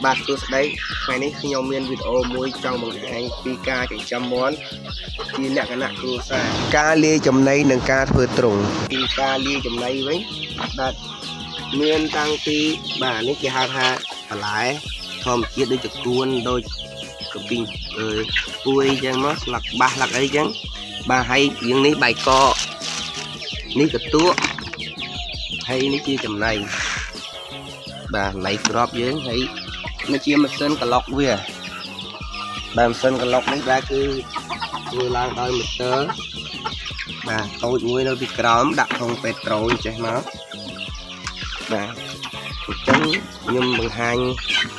បាទសួស្តីថ្ងៃនេះខ្ញុំមានវីដេអូមួយចង់បង្ហាញពីការចិញ្ចឹមមាន់ជាលក្ខណៈគ្រួសារការលាយចំណីនិងការធ្វើទ្រុងពីការលាយចំណីវិញបាទមានតាំងពីបាទនេះគេហៅថាបន្លែធម្មជាតិដូចជាគួនដូចកាពីពួយអញ្ចឹងមកស្លឹកបាសស្លឹកអីអញ្ចឹងបាទហើយយើងនេះបាយកកនេះកទួហើយនេះជាចំណីបាទឡៃក្របយើងហើយនេះជាម៉ាស៊ីនក្លុកវាបាទម៉ាស៊ីនក្លុកនេះបាទគឺធ្វើឡើងដោយម៉ូទ័របាទតូចមួយនៅពីក្រោមដាក់ក្នុងពេត្រូលចេះមកបាទអញ្ចឹងខ្ញុំបង្ហាញ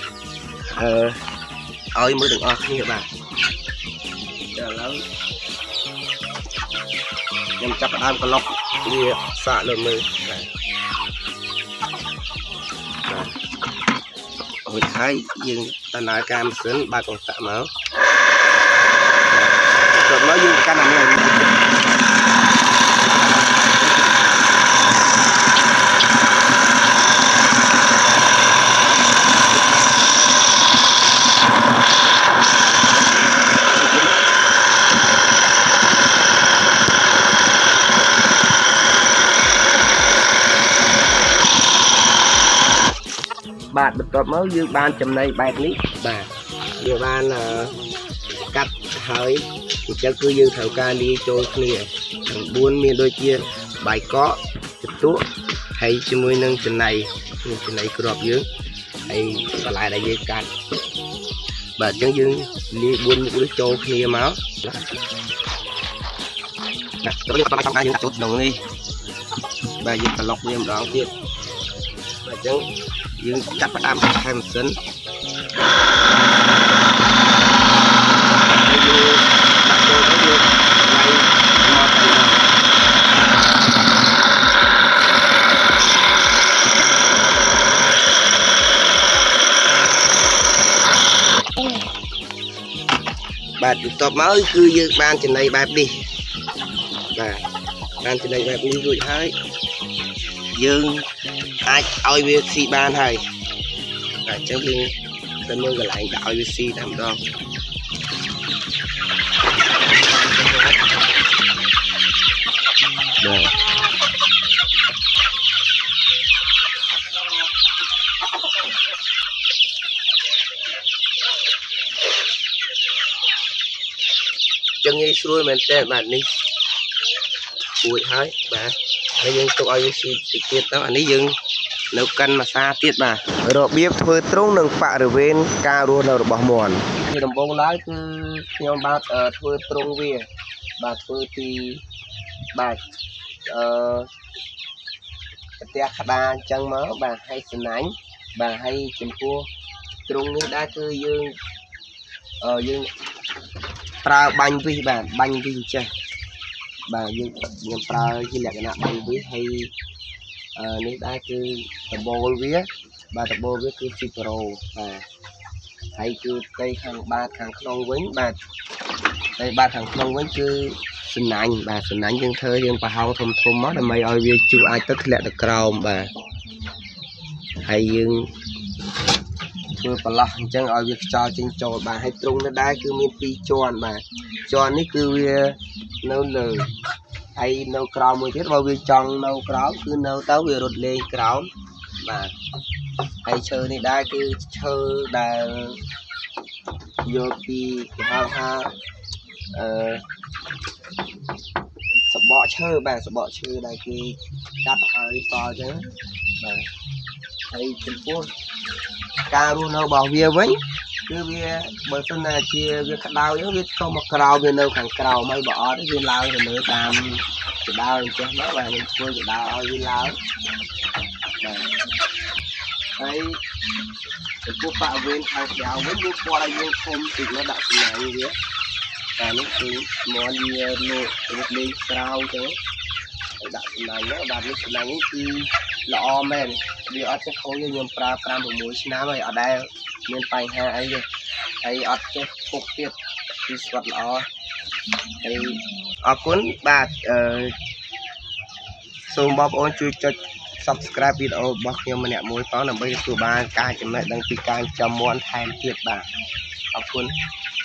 ឲ្យមើលទាំងអស់គ្នាបាទឥឡូវខ្ញុំចាប់ផ្ដើមក្លុកវាសាកលើមើលបាទរួចហើយយើងដំណើរការម៉ាស៊ីនបើកកង្តាក់មកចូលមកយើងកាន់អានេះបាទបន្ទាប់មកយើងបានចំណីបែបនេះបាទយើងបានកាត់ហើយអញ្ចឹងគឺយើងត្រូវការលាយចូលគ្នាទាំង4មានដូចជាបាយកកកន្ទក់ហើយជាមួយនឹងចំណីក្របយើងហើយបន្លែដែលយើងកាត់បាទអញ្ចឹងយើងលាយ4មុខនេះចូលគ្នាមកដាក់ទៅយើងតាមការយើងដាក់ចូលក្នុងនេះបាទយើងក្លុកវាម្ដងទៀតបាទអញ្ចឹងយើងចាប់ផ្ដើមខែម៉ាស៊ីនបាទបន្ទាប់មកគឺយើងបានចំណីបែបនេះបាទបានចំណីបែបនេះរួចហើយយើងអាចឲ្យវាស៊ីបានហើយបាទអញ្ចឹងយើងទៅមើលកន្លែងដាក់ឲ្យវាស៊ីតែម្ដងបាទចឹងងាយស្រួលមែនតើបាទនេះពួយហើយបាទហើយយើងទុកឲ្យវាស៊ីតិចទៀតទៅអានេះយើងនៅកាន់ម្សាទៀតបាទរបៀបធ្វើទ្រុងនិងបរិវេណការរស់នៅរបស់មាន់ជាដំបូងឡើយគឺខ្ញុំបាទធ្វើទ្រុងវាបាទធ្វើពីបាទផ្ទះក្តារអញ្ចឹងមកបាទហើយស្នាញ់បាទហើយចំពោះទ្រុងនេះដែរគឺយើងប្រើបាញ់វិសបាទបាញ់វិសចេះបាទខ្ញុំប្រើជាលក្ខណៈបាញ់វិសហើយនេះដែរគឺដបូលវាបាទដបូលវាគឺស៊ីប្រូបាទហើយគឺផ្ទៃខាងបាតខាងក្នុងវិញបាទផ្ទៃបាតខាងក្នុងវិញគឺសំណាញ់បាទសំណាញ់យើងធ្វើយើងប្រហោងធំមកដើម្បីឲ្យវាជូរអាចទៅធ្លាក់ទៅក្រោមបាទហើយយើងធ្វើប្រឡោះអញ្ចឹងឲ្យវាខ្យល់ចេញចូលបាទហើយទ្រុងនេះដែរគឺមាន2ជាន់បាទជាន់នេះគឺវានៅលើហើយនៅក្រោមមួយទៀតបើវាចង់នៅក្រោមគឺនៅទៅវារត់លេងក្រោមបាទហើយឈើនេះដែរគឺឈើដែលយកពីគេហៅថាសបកឈើបាទសបកឈើដែលគេកាត់ហើយតអញ្ចឹងបាទហើយចំពោះការរស់នៅរបស់វាវិញគឺវាបើសិនណាជាវាក្តៅអញ្ចឹងវាចុះមកក្រោមវានៅខាងក្រោមហើយបើអត់វាឡើងទៅលើតាមកដៅអញ្ចឹងមកបាទខ្ញុំធ្វើកដៅឲ្យវាឡើងបាទហើយចំពោះបរិវេណខាងក្រៅវិញយើងគាត់ឲ្យយើងឃុំតិចមកដាក់សំណាញ់វាតែនេះគឺមាន់វាលោកលេងក្រៅទៅឲ្យដាក់សំណាញ់មកបាទនេះសំណាញ់នេះគឺល្អមែនវាអត់ចេះខូចទេខ្ញុំប្រើ5 6ឆ្នាំហើយអត់ដែលមានបញ្ហាអីទេហើយអត់ចេះពុកទៀតគឺស្វិតល្អហើយអរគុណបាទសូមបងប្អូនជួយចុច subscribe វីដេអូរបស់ខ្ញុំម្នាក់មួយផងដើម្បីទទួលបានការចំណេះដឹងពីការចំមាន់ថែមទៀតបាទអរគុណ